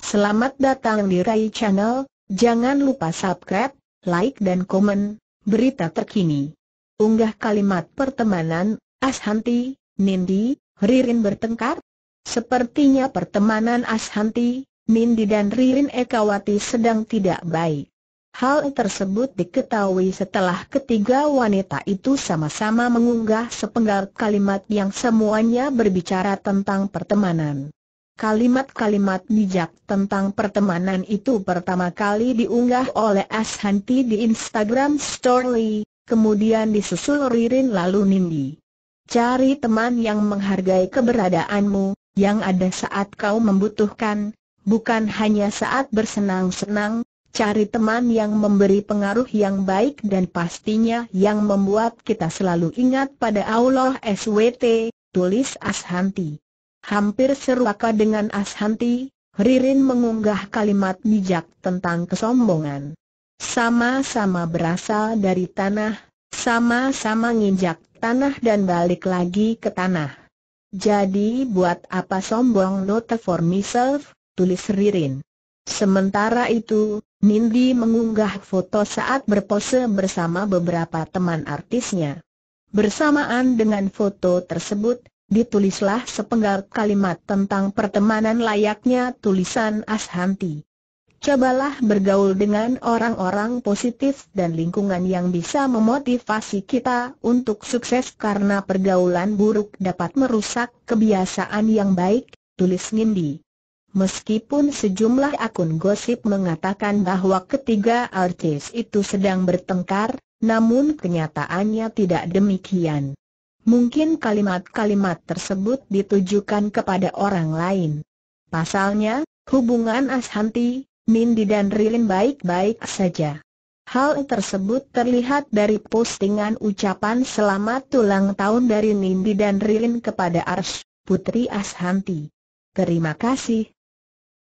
Selamat datang di Rai Channel, jangan lupa subscribe, like dan komen, berita terkini. Unggah kalimat pertemanan, Ashanti, Nindi, Ririn bertengkar? Sepertinya pertemanan Ashanti, Nindi dan Ririn Ekawati sedang tidak baik. Hal tersebut diketahui setelah ketiga wanita itu sama-sama mengunggah sepenggal kalimat yang semuanya berbicara tentang pertemanan. Kalimat-kalimat bijak tentang pertemanan itu pertama kali diunggah oleh Ashanti di Instagram Story, kemudian disusul Ririn lalu Nindi. Cari teman yang menghargai keberadaanmu, yang ada saat kau membutuhkan, bukan hanya saat bersenang-senang. Cari teman yang memberi pengaruh yang baik dan pastinya yang membuat kita selalu ingat pada Allah SWT, tulis Ashanti. Hampir serupa dengan Ashanti, Ririn mengunggah kalimat bijak tentang kesombongan. Sama-sama berasal dari tanah, sama-sama nginjak tanah dan balik lagi ke tanah. Jadi buat apa sombong, not for myself, tulis Ririn. Sementara itu, Nindi mengunggah foto saat berpose bersama beberapa teman artisnya. Bersamaan dengan foto tersebut, ditulislah sepenggal kalimat tentang pertemanan layaknya tulisan Ashanti. Cobalah bergaul dengan orang-orang positif dan lingkungan yang bisa memotivasi kita untuk sukses karena pergaulan buruk dapat merusak kebiasaan yang baik, tulis Nindi. Meskipun sejumlah akun gosip mengatakan bahwa ketiga artis itu sedang bertengkar, namun kenyataannya tidak demikian. Mungkin kalimat-kalimat tersebut ditujukan kepada orang lain. Pasalnya, hubungan Ashanti, Nindi dan Ririn baik-baik saja. Hal tersebut terlihat dari postingan ucapan selamat ulang tahun dari Nindi dan Ririn kepada Ars, putri Ashanti. Terima kasih.